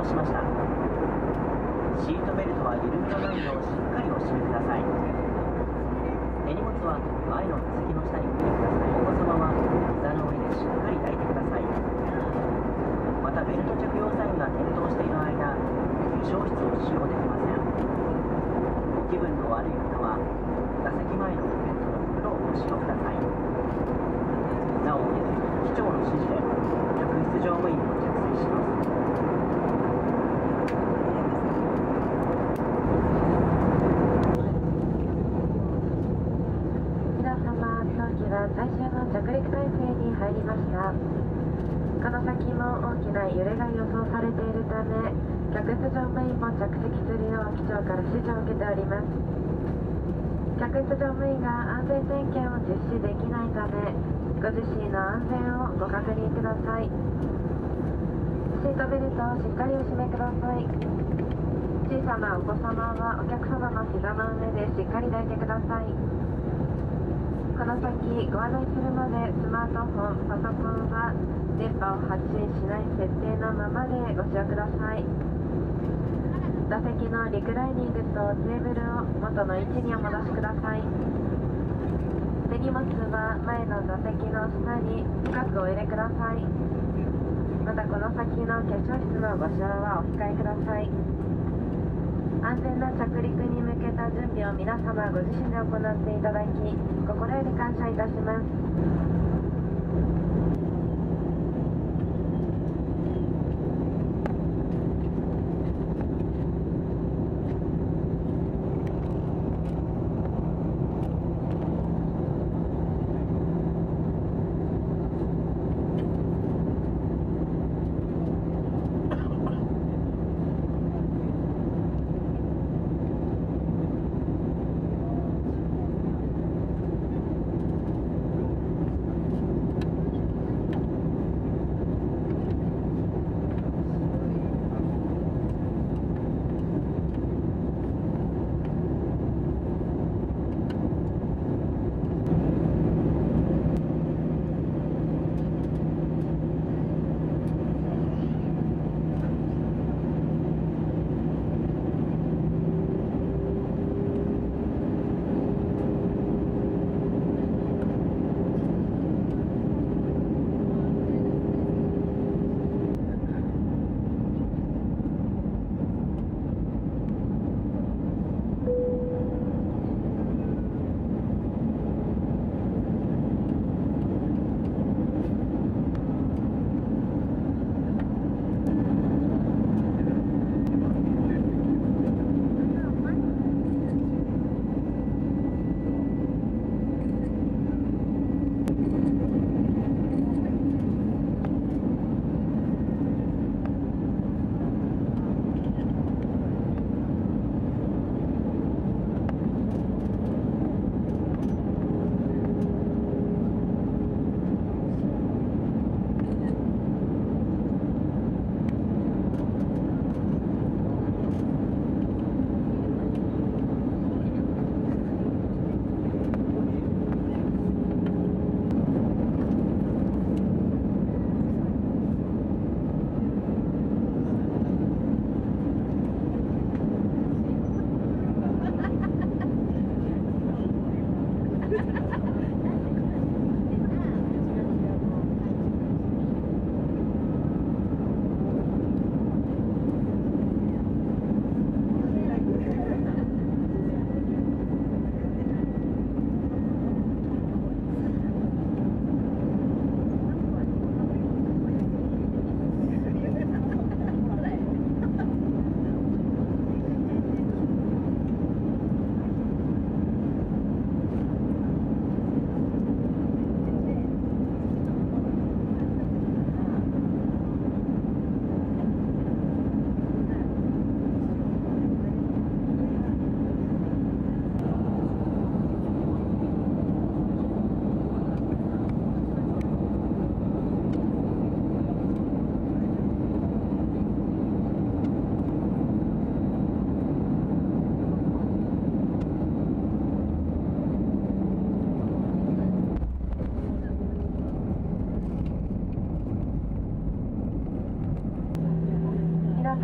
了しました。シートベルトは緩みのないようしっかりお締めください。手荷物は前の座席の下に置いてください。お子様は膝の上でしっかり抱いてください。またベルト着用サインが点灯している間、受賞室を使用できません。気分の悪い方は座席前のポケットの袋をご使用ください。なお、機長の指示で客室乗務員も着水します。 皆様、当機は最終の着陸態勢に入りました。この先も大きな揺れが予想されているため、客室乗務員も着席するよう機長から指示を受けております。客室乗務員が安全点検を実施できないため、ご自身の安全をご確認ください。シートベルトをしっかりお締めください。小さなお子様はお客様の膝の上でしっかり抱いてください。この先ご案内するまでスマートフォン、パソコンは電波を発信しない設定のままでご使用ください。座席のリクライニングとテーブルを元の位置にお戻しください。手荷物は前の座席の下に深くお入れください。またこの先の化粧室のご使用はお控えください。安全な着陸に向けた準備を皆様ご自身で行っていただき、心より感謝いたします。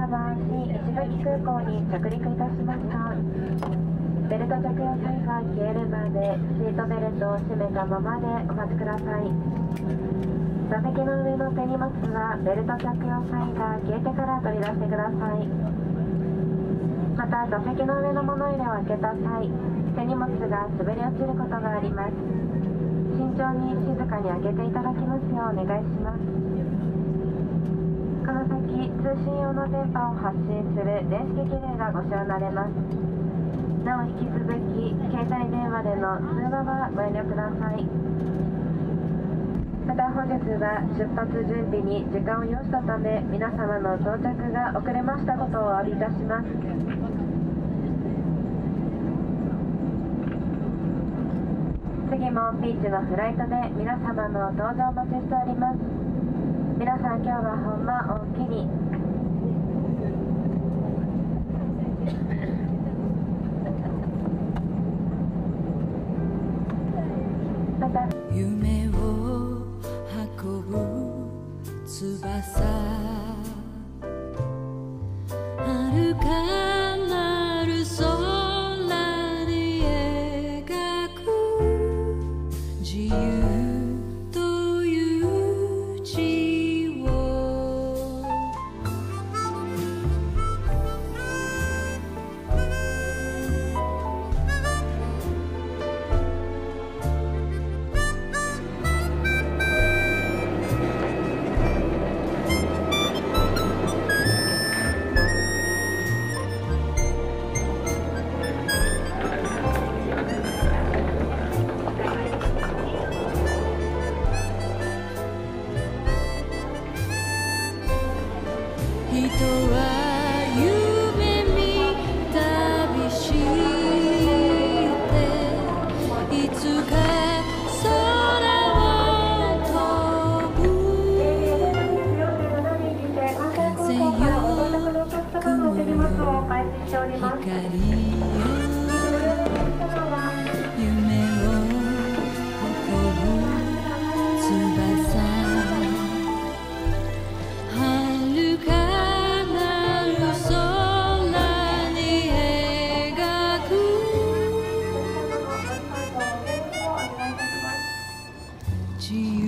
は新石垣空港に着陸いたしました。ベルト着用サインが消えるまでシートベルトを締めたままでお待ちください。座席の上の手荷物はベルト着用サインが消えてから取り出してください。また座席の上の物入れを開けた際、手荷物が滑り落ちることがあります。慎重に静かに開けていただきますようお願いします。この先、通信用の電波を発信する電子機器類がご使用になれます。なお引き続き、携帯電話での通話はご遠慮ください。また本日は出発準備に時間を要したため、皆様の到着が遅れましたことをお詫びいたします。次もピーチのフライトで皆様の搭乗お待ちしております。皆さん今日はほんまおおきに。また夢を運ぶ翼、遥かなる空に描く自由という字を、人は夢見旅していつか空を飛ぶ、風よ雲よ光よ夢を運ぶ翼、遥かなる空に描く自由